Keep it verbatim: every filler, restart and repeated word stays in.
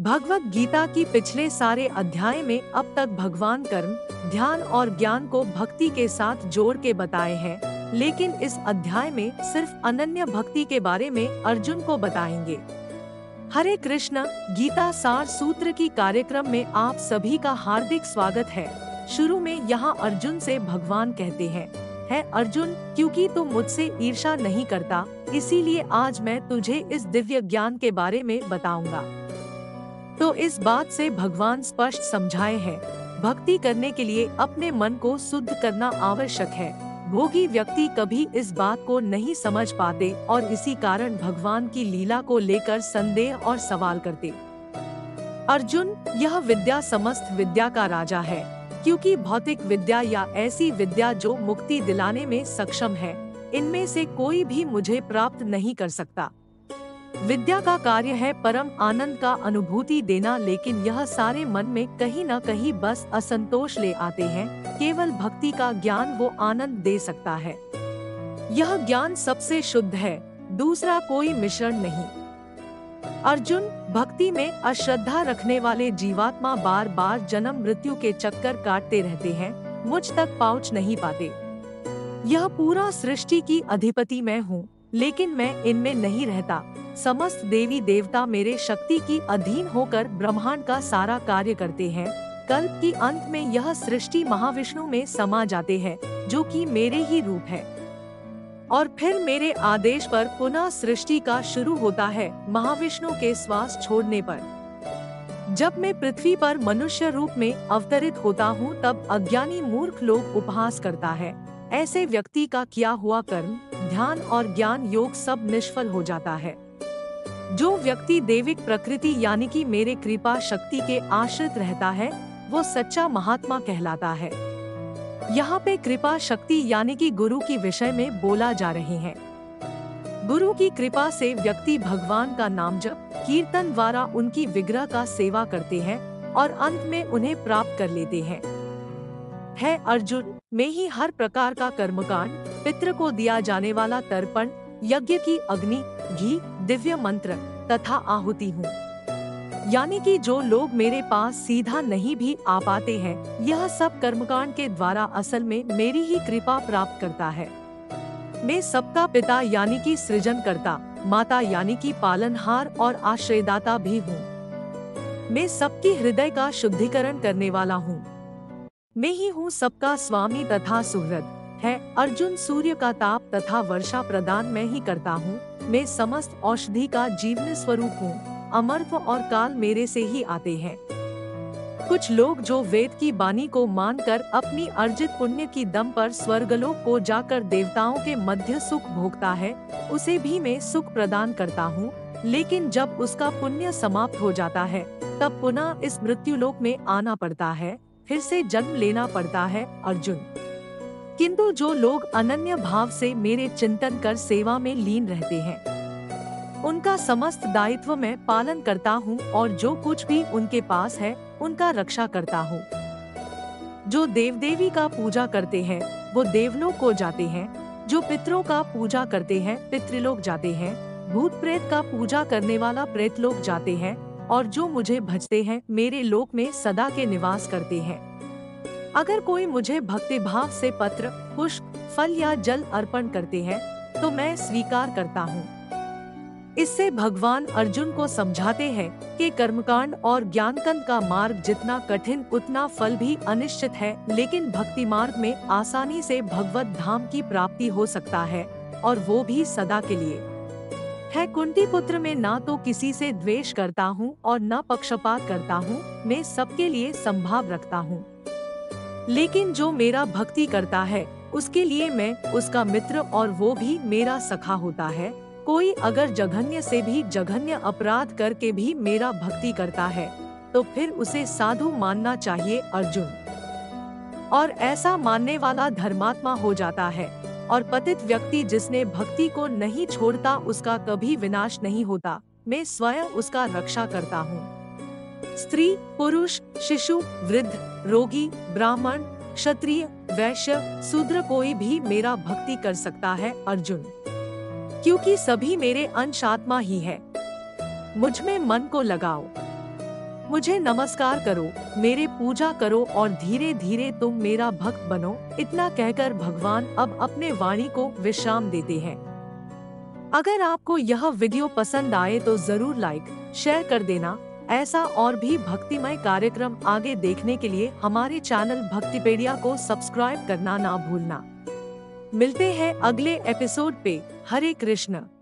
भगवत गीता की पिछले सारे अध्याय में अब तक भगवान कर्म, ध्यान और ज्ञान को भक्ति के साथ जोड़ के बताए हैं, लेकिन इस अध्याय में सिर्फ अनन्य भक्ति के बारे में अर्जुन को बताएंगे। हरे कृष्ण, गीता सार सूत्र की कार्यक्रम में आप सभी का हार्दिक स्वागत है। शुरू में यहाँ अर्जुन से भगवान कहते हैं, है अर्जुन, क्योंकि तू मुझसे ईर्ष्या नहीं करता, इसीलिए आज मैं तुझे इस दिव्य ज्ञान के बारे में बताऊंगा। तो इस बात से भगवान स्पष्ट समझाए हैं, भक्ति करने के लिए अपने मन को शुद्ध करना आवश्यक है। भोगी व्यक्ति कभी इस बात को नहीं समझ पाते और इसी कारण भगवान की लीला को लेकर संदेह और सवाल करते। अर्जुन, यह विद्या समस्त विद्या का राजा है, क्योंकि भौतिक विद्या या ऐसी विद्या जो मुक्ति दिलाने में सक्षम है, इनमें से कोई भी मुझे प्राप्त नहीं कर सकता। विद्या का कार्य है परम आनंद का अनुभूति देना, लेकिन यह सारे मन में कहीं न कहीं बस असंतोष ले आते हैं। केवल भक्ति का ज्ञान वो आनंद दे सकता है। यह ज्ञान सबसे शुद्ध है, दूसरा कोई मिश्रण नहीं। अर्जुन, भक्ति में अश्रद्धा रखने वाले जीवात्मा बार बार जन्म मृत्यु के चक्कर काटते रहते हैं, मुझ तक पहुंच नहीं पाते। यह पूरा सृष्टि की अधिपति मैं हूँ, लेकिन मैं इनमें नहीं रहता। समस्त देवी देवता मेरे शक्ति की अधीन होकर ब्रह्मांड का सारा कार्य करते हैं। कल्प की अंत में यह सृष्टि महाविष्णु में समा जाते हैं, जो कि मेरे ही रूप है, और फिर मेरे आदेश पर पुनः सृष्टि का शुरू होता है, महाविष्णु के श्वास छोड़ने पर। जब मैं पृथ्वी पर मनुष्य रूप में अवतरित होता हूँ, तब अज्ञानी मूर्ख लोग उपहास करता है। ऐसे व्यक्ति का किया हुआ कर्म, ध्यान और ज्ञान योग सब निष्फल हो जाता है। जो व्यक्ति दैविक प्रकृति यानी कि मेरे कृपा शक्ति के आश्रित रहता है, वो सच्चा महात्मा कहलाता है। यहाँ पे कृपा शक्ति यानी कि गुरु की विषय में बोला जा रहे हैं। गुरु की कृपा से व्यक्ति भगवान का नाम जप, कीर्तन द्वारा उनकी विग्रह का सेवा करते हैं और अंत में उन्हें प्राप्त कर लेते हैं। है अर्जुन, मैं ही हर प्रकार का कर्मकांड, पितृ को दिया जाने वाला तर्पण, यज्ञ की अग्नि, घी, दिव्य मंत्र तथा आहुति हूँ। यानी कि जो लोग मेरे पास सीधा नहीं भी आ पाते हैं, यह सब कर्मकांड के द्वारा असल में मेरी ही कृपा प्राप्त करता है। मैं सबका पिता यानी कि सृजन करता, माता यानी कि पालनहार और आश्रयदाता भी हूँ। मैं सबकी हृदय का शुद्धिकरण करने वाला हूँ। मैं ही हूँ सबका स्वामी तथा सुहृद। है अर्जुन, सूर्य का ताप तथा वर्षा प्रदान मैं ही करता हूँ। मैं समस्त औषधि का जीवन स्वरूप हूँ। अमरत्व और काल मेरे से ही आते हैं। कुछ लोग जो वेद की वाणी को मानकर अपनी अर्जित पुण्य की दम पर स्वर्गलोक को जाकर देवताओं के मध्य सुख भोगता है, उसे भी मैं सुख प्रदान करता हूँ। लेकिन जब उसका पुण्य समाप्त हो जाता है, तब पुनः इस मृत्युलोक में आना पड़ता है, फिर से जन्म लेना पड़ता है। अर्जुन, किंतु जो लोग अनन्य भाव से मेरे चिंतन कर सेवा में लीन रहते हैं, उनका समस्त दायित्व मैं पालन करता हूँ और जो कुछ भी उनके पास है, उनका रक्षा करता हूँ। जो देव देवी का पूजा करते हैं, वो देवलोक को जाते हैं। जो पितरों का पूजा करते हैं, पितृलोक जाते हैं। भूत प्रेत का पूजा करने वाला प्रेतलोक जाते हैं, और जो मुझे भजते हैं, मेरे लोक में सदा के निवास करते हैं। अगर कोई मुझे भक्ति भाव से पत्र, पुष्प, फल या जल अर्पण करते हैं, तो मैं स्वीकार करता हूँ। इससे भगवान अर्जुन को समझाते हैं कि कर्मकांड और ज्ञानकंद का मार्ग जितना कठिन, उतना फल भी अनिश्चित है, लेकिन भक्ति मार्ग में आसानी से भगवत धाम की प्राप्ति हो सकता है, और वो भी सदा के लिए। है कुंती पुत्र, मैं ना तो किसी से द्वेष करता हूँ और न पक्षपात करता हूँ। मैं सबके लिए संभाव रखता हूँ, लेकिन जो मेरा भक्ति करता है, उसके लिए मैं उसका मित्र और वो भी मेरा सखा होता है। कोई अगर जघन्य से भी जघन्य अपराध करके भी मेरा भक्ति करता है, तो फिर उसे साधु मानना चाहिए अर्जुन। और ऐसा मानने वाला धर्मात्मा हो जाता है। और पतित व्यक्ति जिसने भक्ति को नहीं छोड़ता, उसका कभी विनाश नहीं होता। मैं स्वयं उसका रक्षा करता हूँ। स्त्री, पुरुष, शिशु, वृद्ध, रोगी, ब्राह्मण, क्षत्रिय, वैश्य, शूद्र, कोई भी मेरा भक्ति कर सकता है अर्जुन, क्योंकि सभी मेरे अंश आत्मा ही है। मुझ में मन को लगाओ। मुझे नमस्कार करो, मेरे पूजा करो और धीरे धीरे तुम मेरा भक्त बनो। इतना कहकर भगवान अब अपने वाणी को विश्राम देते हैं। अगर आपको यह वीडियो पसंद आए तो जरूर लाइक, शेयर कर देना। ऐसा और भी भक्तिमय कार्यक्रम आगे देखने के लिए हमारे चैनल भक्तिपेडिया को सब्सक्राइब करना ना भूलना। मिलते हैं अगले एपिसोड पे। हरे कृष्ण।